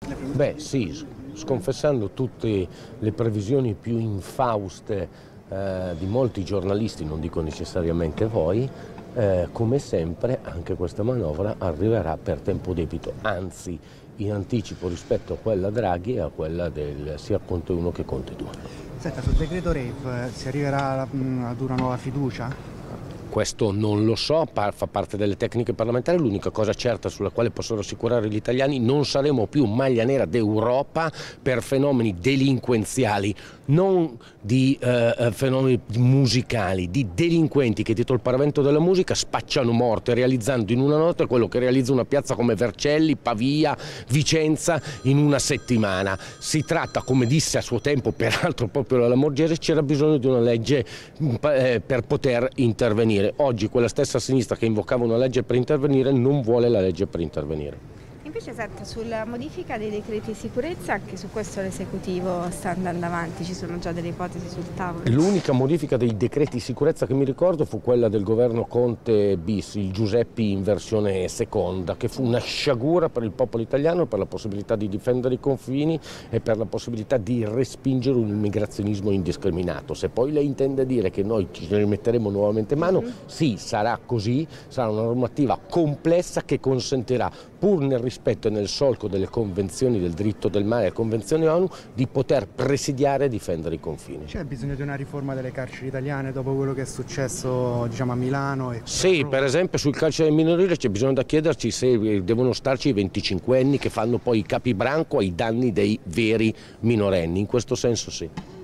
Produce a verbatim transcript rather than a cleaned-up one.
Beh sì, sconfessando tutte le previsioni più infauste eh, di molti giornalisti, non dico necessariamente voi, eh, come sempre anche questa manovra arriverà per tempo debito, anzi in anticipo rispetto a quella Draghi e a quella del sia Conte uno che Conte due. Senta, sul decreto rave si arriverà ad una nuova fiducia? Questo non lo so, fa parte delle tecniche parlamentari. L'unica cosa certa sulla quale posso rassicurare gli italiani: non saremo più maglia nera d'Europa per fenomeni delinquenziali, non di eh, fenomeni musicali, di delinquenti che dietro il paravento della musica spacciano morte, realizzando in una notte quello che realizza una piazza come Vercelli, Pavia, Vicenza in una settimana. Si tratta, come disse a suo tempo peraltro proprio la Lamorgese, c'era bisogno di una legge eh, per poter intervenire. Oggi quella stessa sinistra che invocava una legge per intervenire non vuole la legge per intervenire. Invece senta, sulla modifica dei decreti di sicurezza, anche su questo l'esecutivo sta andando avanti, ci sono già delle ipotesi sul tavolo? L'unica modifica dei decreti di sicurezza che mi ricordo fu quella del governo Conte bis, il Giuseppi in versione seconda, che fu una sciagura per il popolo italiano, per la possibilità di difendere i confini e per la possibilità di respingere un immigrazionismo indiscriminato. Se poi lei intende dire che noi ci rimetteremo nuovamente in mano, mm-hmm. Sì, sarà così, sarà una normativa complessa che consentirà, pur nel rispetto e nel solco delle convenzioni del diritto del mare e convenzioni ONU, di poter presidiare e difendere i confini. C'è bisogno di una riforma delle carceri italiane dopo quello che è successo, diciamo, a Milano? E sì, per esempio sul carcere minorile c'è bisogno da chiederci se devono starci i venticinquenni che fanno poi i capibranco ai danni dei veri minorenni, in questo senso sì.